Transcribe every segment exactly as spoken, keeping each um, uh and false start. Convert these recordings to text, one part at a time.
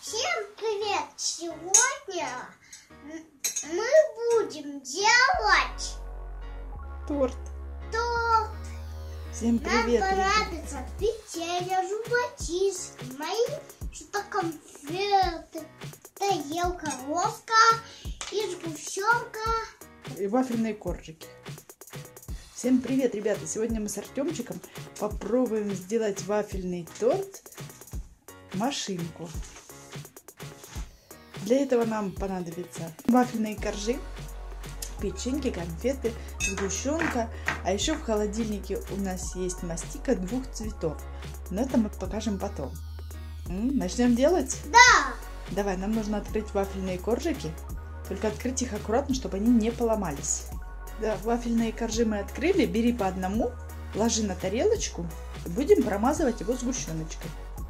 Всем привет! Сегодня мы будем делать торт. торт. Всем привет! Нам понадобится печенье, зубочистки, мои что-то конфеты, тарелка, ложка и сгущенка. И вафельные коржики. Всем привет, ребята! Сегодня мы с Артемчиком попробуем сделать вафельный торт, машинку. Для этого нам понадобятся вафельные коржи, печеньки, конфеты, сгущенка. А еще в холодильнике у нас есть мастика двух цветов. Но это мы покажем потом. М-м, начнем делать? Да! Давай, нам нужно открыть вафельные коржики. Только открыть их аккуратно, чтобы они не поломались. Да, вафельные коржи мы открыли. Бери по одному, ложи на тарелочку. И будем промазывать его сгущеночкой.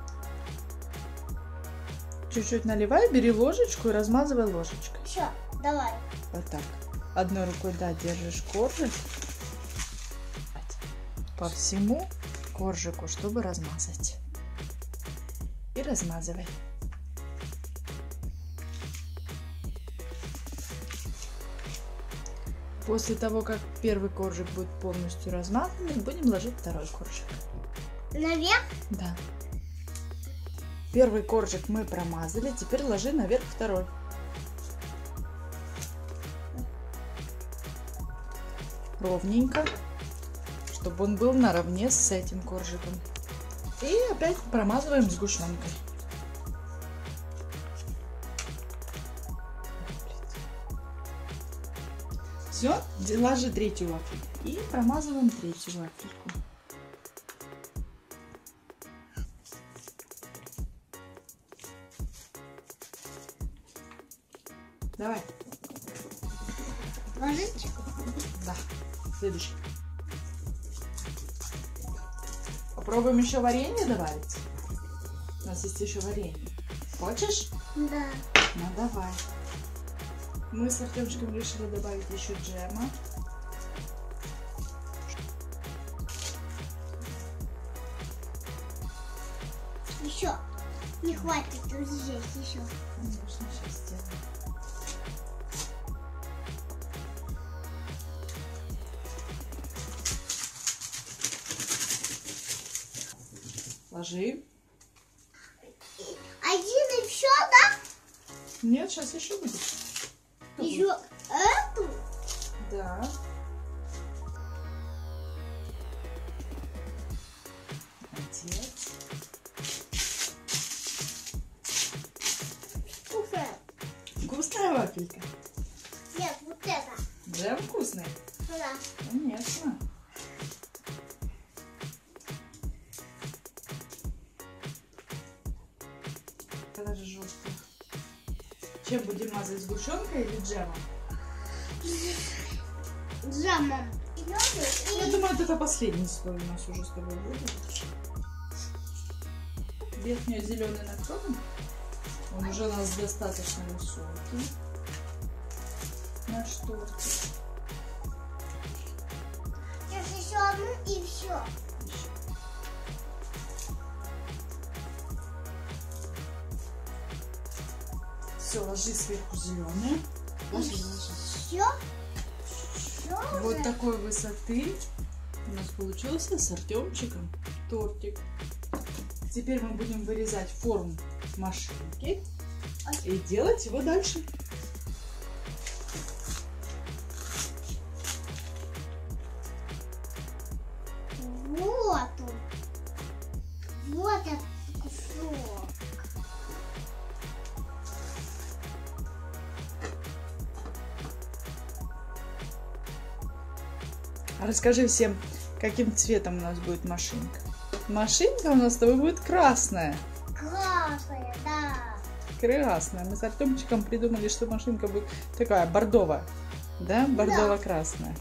Чуть-чуть наливай, бери ложечку и размазывай ложечкой. Все, давай. Вот так. Одной рукой, да, держишь коржик по всему коржику, чтобы размазать. И размазывай. После того, как первый коржик будет полностью размазанный, будем ложить второй коржик. Наверх? Да. Первый коржик мы промазали, теперь ложи наверх второй. Ровненько, чтобы он был наравне с этим коржиком. И опять промазываем сгущенкой. Все, ложи третью вафельку и промазываем третью вафельку. Давай. Ложить? Да. Следующий. Попробуем еще варенье добавить. У нас есть еще варенье. Хочешь? Да. Ну давай. Мы с Артемчиком решили добавить еще джема. Еще. Не хватит вот здесь еще. Конечно, сейчас сделаем. Ложи. Один и все, да? Нет, сейчас еще будет. Еще эту? Да. Молодец. Вкусная. Вкусная вафелька? Нет, вот это. Джем вкусный? Да. Конечно. Это же жестко. Чем будем мазать, сгущенкой или джемом? Джемом. Я думаю, это последний слой у нас уже с тобой будет. Верхний зеленый накроем. Он уже у нас достаточно высокий. Наш тортик. Сейчас еще одну и все. Все, ложи сверху зеленое. Ложи, ложи. Все? Все Вот уже? такой высоты у нас получился с Артемчиком тортик. Теперь мы будем вырезать форму машинки и делать его дальше. Вот он. Вот этот кусок. Расскажи всем, каким цветом у нас будет машинка. Машинка у нас с тобой будет красная. Красная, да. Красная. Мы с Артемчиком придумали, что машинка будет такая бордовая. Да? Бордово-красная.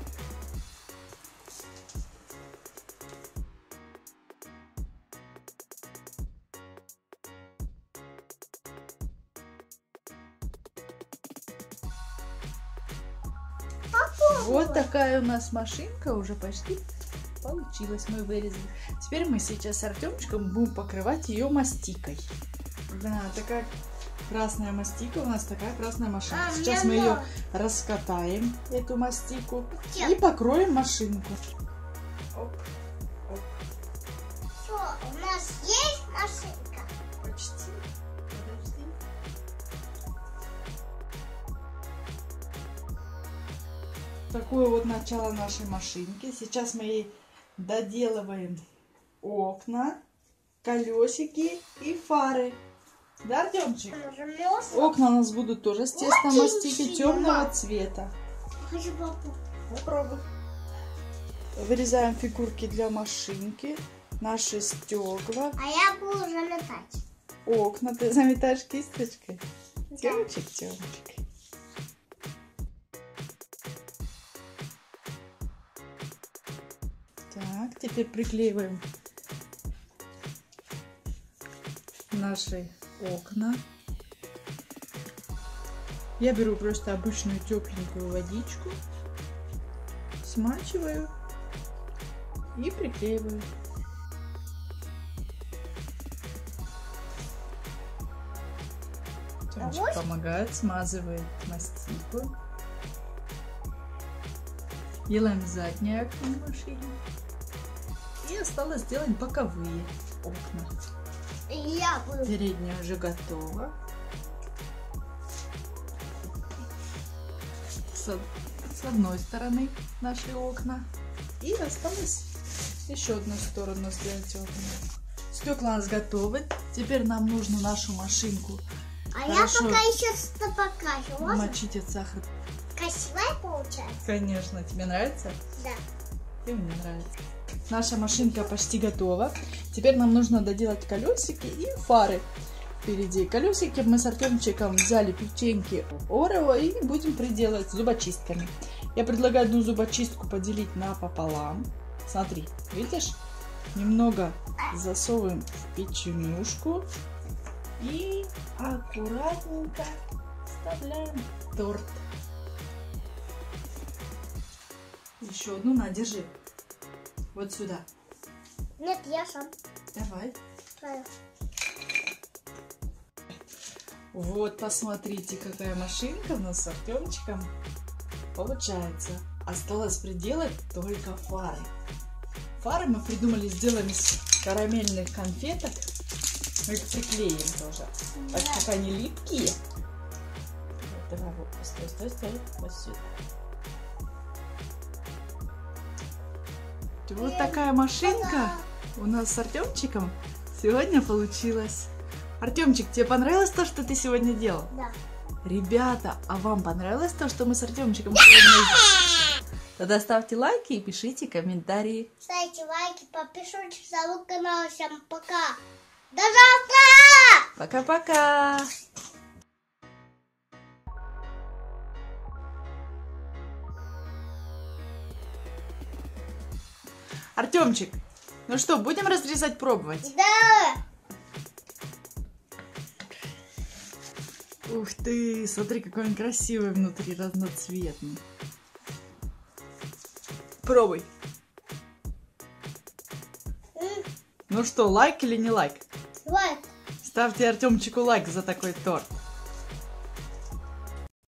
Вот такая у нас машинка уже почти получилась. Мы вырезали. Теперь мы сейчас с Артемчиком будем покрывать ее мастикой. Да, такая Красная мастика, у нас такая красная машинка. А, Сейчас мы ее раскатаем, эту мастику, и покроем машинку. Оп, оп. Что, у нас есть машинка? Почти. Подожди. Такое вот начало нашей машинки. Сейчас мы ей доделываем окна, колесики и фары. Да, Артемчик? Окна у нас будут тоже с тестом мастики темного цвета. Хочу попробовать. Попробуй. Вырезаем фигурки для машинки, наши стекла. А я буду заметать. Окна. Ты заметаешь кисточкой? Да. Темчик, темчик. Так, теперь приклеиваем наши окна. Я беру просто обычную тепленькую водичку, смачиваю и приклеиваю. Тёмчик А помогает, смазывает мастику. Делаем заднее окно в машине. И осталось сделать боковые окна. Я буду. Передняя уже готова. С, с одной стороны наши окна. И осталось еще одну сторону сделать окна. Стекла у нас готовы. Теперь нам нужно нашу машинку А хорошо я пока еще что покажу. Можно? мочить от сахара. Красивая получается? Конечно. Тебе нравится? Да. И мне нравится. Наша машинка почти готова. Теперь нам нужно доделать колесики и фары впереди. Колесики мы с Артемчиком взяли печеньки Орео и будем приделать зубочистками. Я предлагаю одну зубочистку поделить напополам. Смотри, видишь? Немного засовываем в печенюшку и аккуратненько вставляем торт. Еще одну, на, держи. Вот сюда. Нет, я сам. Давай. Твою. Вот, посмотрите, какая машинка у нас с Артемчиком получается. Осталось приделать только фары. Фары мы придумали, сделаем из карамельных конфеток. Мы их приклеим тоже. Да. Так как они липкие. Вот, давай, вот, стой, стой, стой. Вот сюда. Вот такая машинка у нас с Артемчиком сегодня получилась. Артемчик, тебе понравилось то, что ты сегодня делал? Да. Ребята, а вам понравилось то, что мы с Артемчиком сегодня? Тогда ставьте лайки и пишите комментарии. Ставьте лайки, подписывайтесь на мой канал. Всем пока. До завтра! Пока-пока! Артемчик, ну что, будем разрезать, пробовать? Да! Ух ты, смотри, какой он красивый внутри, разноцветный. Пробуй. М, Ну что, лайк или не лайк? Лайк. Ставьте Артемчику лайк за такой торт.